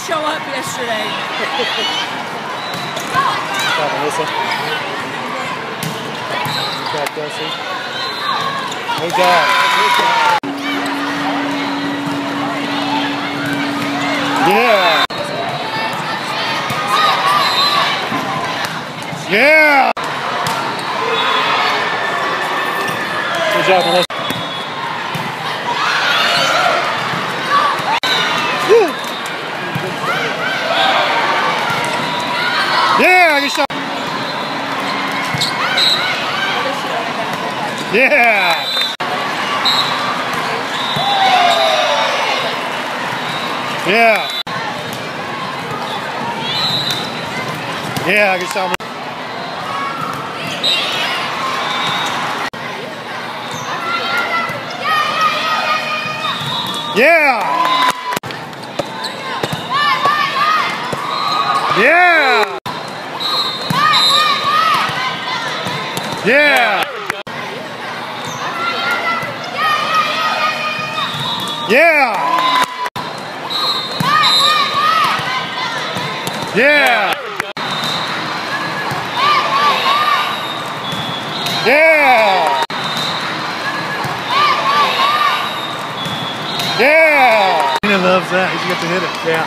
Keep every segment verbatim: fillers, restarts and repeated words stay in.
show up yesterday. Good job, Melissa. Good job, Dusty. Good job. Good job. Yeah. Yeah. Good job, Melissa. Woo. Yeah, good shot. Yeah. Yeah. Yeah, good shot. Yeah. Yeah. Yeah. Yeah. Yeah. Yeah. Yeah. He loves that. He gets to hit it. Yeah.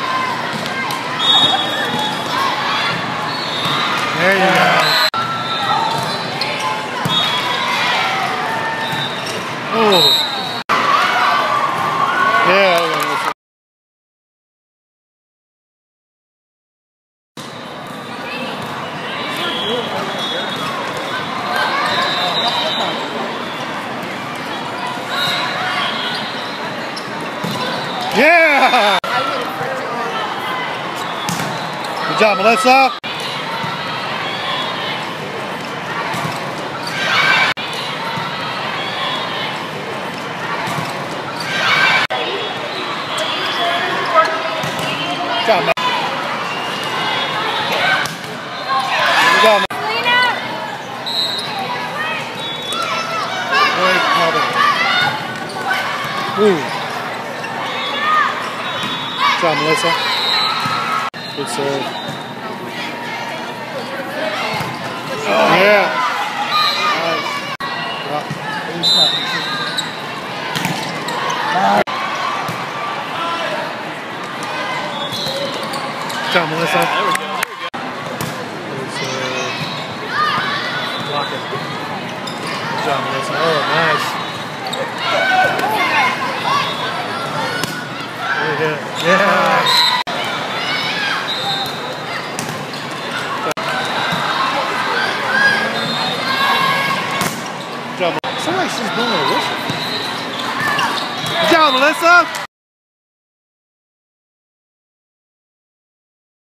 There you go. Oh. Yeah. Yeah. Good job, Melissa. Good job, man. Good job, man. Great cover. Ooh. Good job, Melissa. Good serve. Oh, yeah. Nice. Good job, Melissa. There we go. There we go. Good serve. Block it. Good job, Melissa. Oh, nice. Really hit it. Yeah. Good job. Sounds like she's blowing a whistle. Good job, Melissa.